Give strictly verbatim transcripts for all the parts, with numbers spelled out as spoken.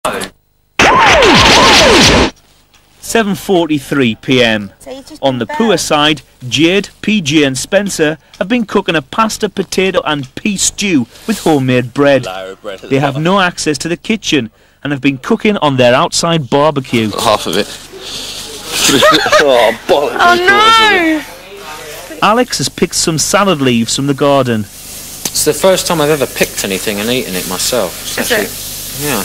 seven forty-three p m On the poor side, Jade, P J and Spencer have been cooking a pasta, potato and pea stew with homemade bread. They have no access to the kitchen and have been cooking on their outside barbecue. Half of it. Oh, bollocks. Oh no! Alex has picked some salad leaves from the garden. It's the first time I've ever picked anything and eaten it myself. It's Is actually, it? Yeah.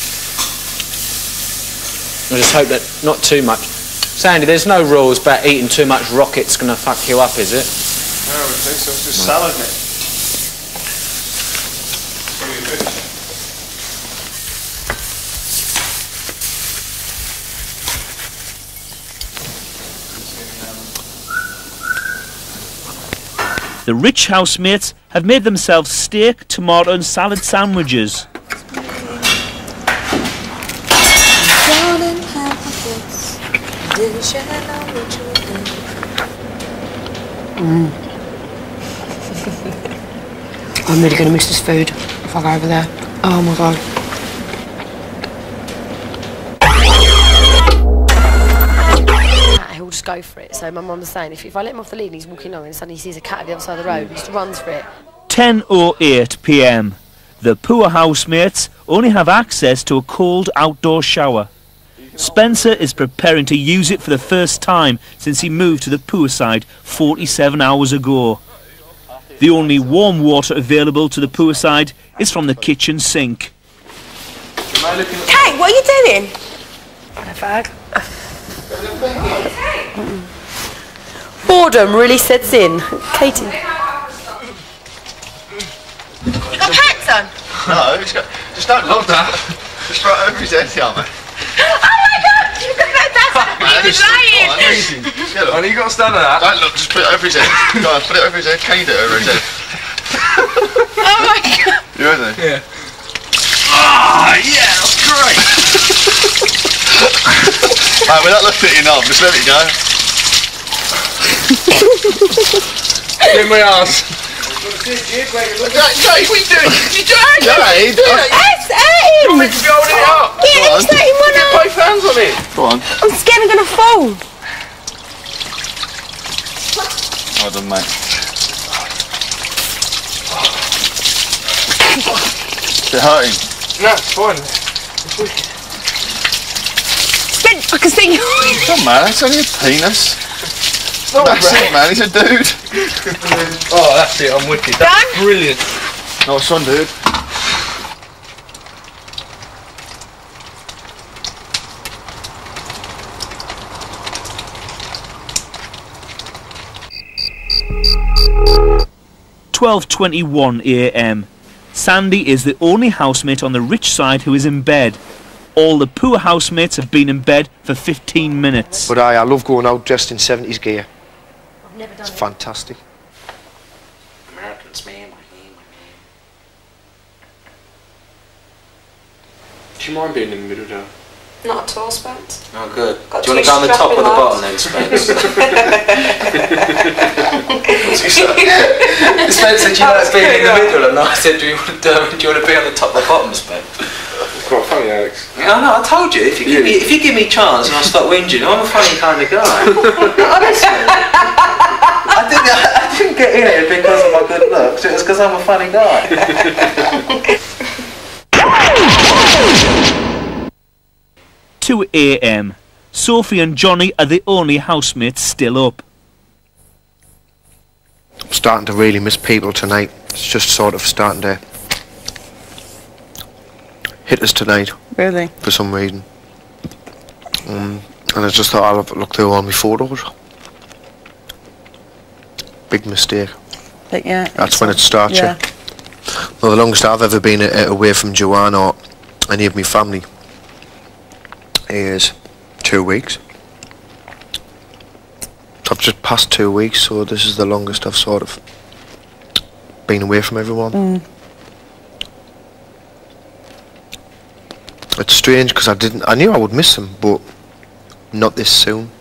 I just hope that not too much. Sandy, there's no rules about eating too much rocket's going to fuck you up, is it? No, I don't think so. It's just salad, mate. The rich housemates have made themselves steak, tomato and salad sandwiches. Mm. I'm really going to miss this food if I go over there. Oh my god. He'll just go for it. So my mum was saying, if, if I let him off the lead and he's walking along and suddenly he sees a cat at the other side of the road, he just runs for it. ten oh eight p m The poor housemates only have access to a cold outdoor shower. Spencer is preparing to use it for the first time since he moved to the poor side forty-seven hours ago. The only warm water available to the poor side is from the kitchen sink. Kate, what are you doing? A fag. Boredom really sets in. Katie. You got pants on? No, it's got, just don't look that. Just right over his head, Yama. Oh my god! That's what he was lying! Only you got to stand on that. Don't look, just put it over his head. Go on, put it over his head, cane it over his head. Oh my god! You ready? Yeah. Ah, yeah, that's great! Right, we're not looking at you now, just let it go. Give me ass. Jade, what are you doing? You doing? Jade? Yes, aim! You're meant to be holding it up. Yeah, let's let him run Get out. both hands on it. Go on. I'm scared I'm going to fall. Well done, mate. Is it hurting? No, it's fine. Spence, I can see you. Come on, man, it's only a penis. No, That's it, man, he's a dude. Oh, that's it, I'm wicked. That's Done? brilliant. Nice one, dude. twelve twenty-one a m Sandy is the only housemate on the rich side who is in bed. All the poor housemates have been in bed for fifteen minutes. But I, I love going out dressed in seventies gear. I've never done It's it. fantastic. Americans, man, my man, my Do you mind being in the middle though? Not at all, Spence. man. Oh, good. Got Do you want two to go on the top or the strapping bottom then, Spence? Spence said, do you like being in the middle? And I said, do you want to, do you want to be on the top or the bottom, Spence? It's quite funny, Alex. Yeah, no, I told you, if you give me, if you give me a chance and I stop whinging, I'm a funny kind of guy. Honestly. I didn't, I didn't get in it because of my good looks, it was because I'm a funny guy. two a m Sophie and Johnny are the only housemates still up. I'm starting to really miss people tonight. It's just sort of starting to hit us tonight. Really? For some reason. Um, and I just thought I'll have a look through all my photos. Big mistake. But yeah. That's when it starts, yeah. yeah. Well, the longest I've ever been uh, away from Joanne or any of my family is two weeks. I've just passed two weeks, so this is the longest I've sort of been away from everyone. Mm. It's strange because I didn't. I knew I would miss them, but not this soon.